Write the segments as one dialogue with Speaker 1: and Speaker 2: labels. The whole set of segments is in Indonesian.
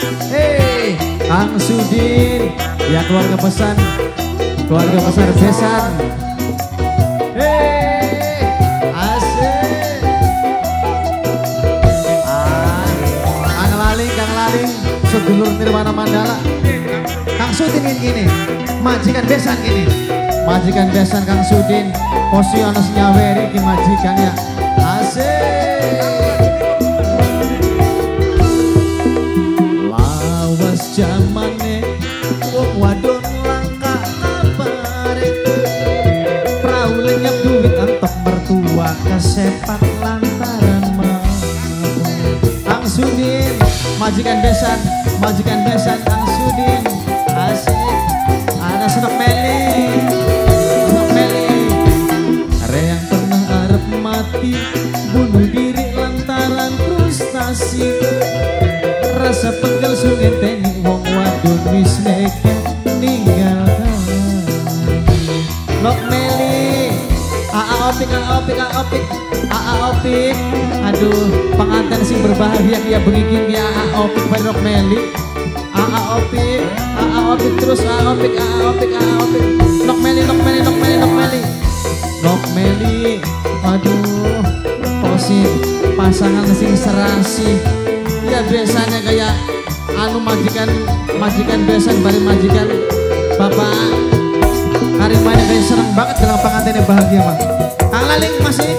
Speaker 1: Hey, Kang Sudin, ya keluarga besar Besan. Hey, asik. Kang Laling, sedulur Nirwana Mandala. Kang Sudin gini, majikan Besan gini. Majikan Besan Kang Sudin, posisi anak nyaweri ki majikannya. Asik. Lawas jamane wong wadon langka kabare. Prau lenyap duit antok mertua kesepak lantaran mau. Kang Sudin, majikan Besan Kang Sudin. Asik. Ana senok meli. Yang pernah arep mati bunuh diri lantaran frustasi. Rasa pegal sungai teni wong wadon wis neken ninggalkan. Nok meli Opik. Aduh, pengantin sing berbahagia ya begini ya Opik pada Nok meli. Opik terus Opik. Nok meli. Nok meli, aduh, posisi pasangan sing serasi. Ya biasanya kayak anu majikan Besan bari majikan Bapak Karimanya kayak seneng banget dengan pengantinnya bahagia mah. Kang Laling masih,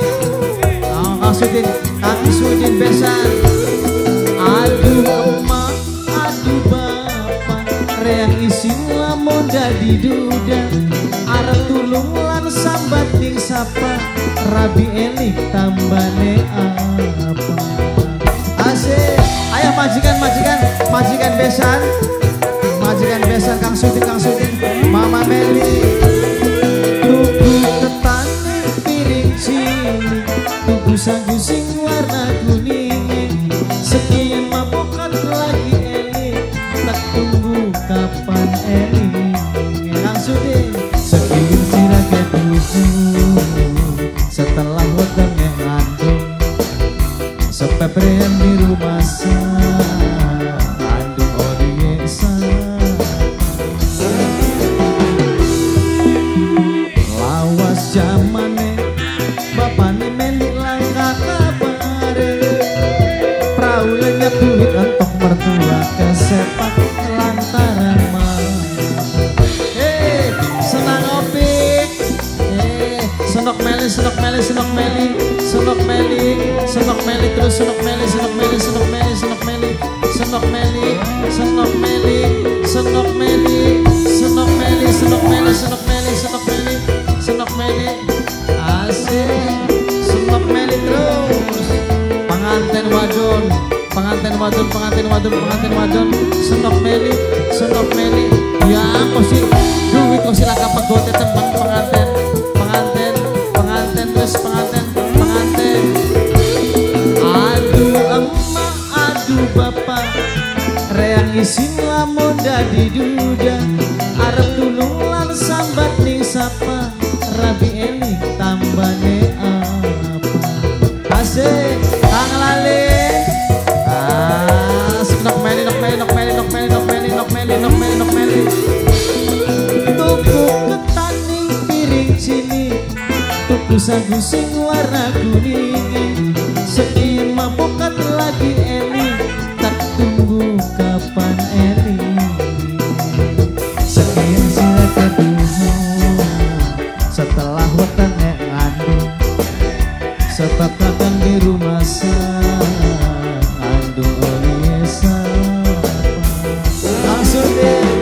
Speaker 1: Kang Sudin Besan. Aduh emak, aduh bapak, reang isin lamun dadi duda. Arep tulung lan sambat ning sapa, rabi elik tambane apa. Asik, ayo majikan Besan Kang Sudin, Mama Meli. Tuku ketan piring cili, tuku sagu sing warna kuning. Sekian mapokan lagi elik, tak tunggu kapan elik. Kang Sudin, sekian sirakat tujuh, setelah wedan yang ngandung, sepeprean di rumah andung oriesa. Lawas jamane bapane meli langka kabare. Prau lenyap duit antok mertua kesepak lantaran mau. Senang Opik. Senok meli terus senok meli. Asik. Senok meli terus. Pengantin wadon. Senok meli. Ya kok sih duit kok silaka pegote tembang pengantin. Aduh emak, aduh bapak, reang isin lamun dadi duda. Arep tulung lan sambat ning sapa, rabi elik tambane apa. Asik, Kang Laling. Nok meli. Tuku ketan ning piring cili, tuku sagu sing warna kuning. Sekian mapokat lagi elik, tak tunggu kapan elik. Sekian sirakat tujuh, setelah wetan yang ngandung, sepeprean di rumah andung oriesa. Kang Sudin,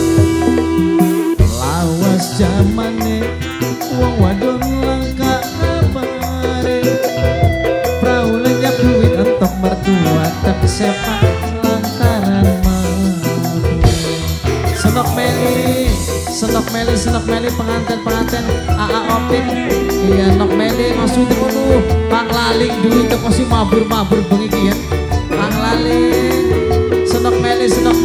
Speaker 1: lawas jamane wong wadon langka kabare. Prau lenyap duit antok mertua tak sepak lantaran mau. Senok meli pengantin Opik. Iya Nok meli maksudnya kudu Kang Laling duit itu pasti mabur bengi ya. Kang Laling. Senok meli.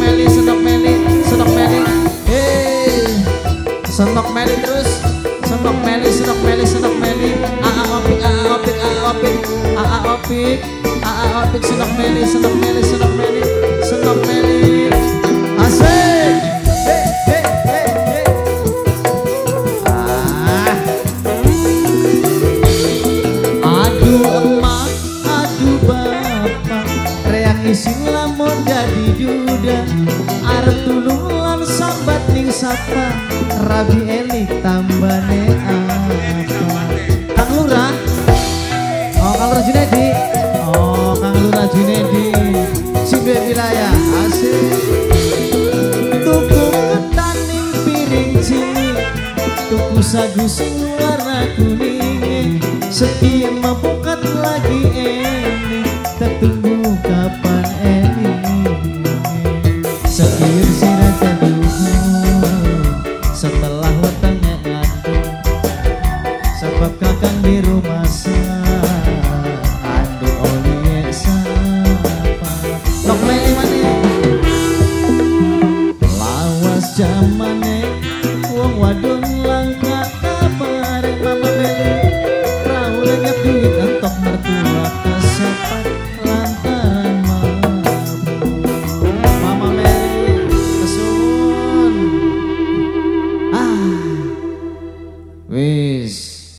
Speaker 1: Senok meli terus. Senok meli. Opik. Senok meli. Meli. Asik. Aduh emak, aduh bapak, reak isin lamun jadi duda, arep tulung lan sambat ning sapa, Rabi elik tambane apa. Kang Lurah, oh Kang Lurah Junedi, oh Kang Lurah Junedi, si wilayah asik. Tuku ketan ning piring cilik, tuku sagu sing warna kuning, sekian mapukat lagi ini, tertunggu kapan ini. Sekir sirah teduh, setelah wetengnya ngantuk, sebab kakang di rumah adu oli sapa. Nok Meli mani, lawas jamane, wong wadon langka kabar Mama Meli. Duit entok mertua kesepat